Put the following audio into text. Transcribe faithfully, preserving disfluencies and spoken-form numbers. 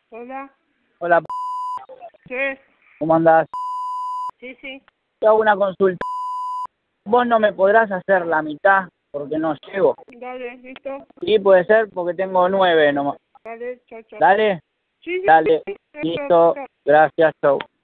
Hola. Hola, p***. ¿Qué? ¿Cómo andás? Sí, sí. Te hago una consulta. ¿Vos no me podrás hacer la mitad porque no llego? Dale, ¿listo? Sí, puede ser porque tengo nueve nomás. Dale, chao, chao. ¿Dale? Sí, sí, Dale. sí. Listo. Gracias, chau.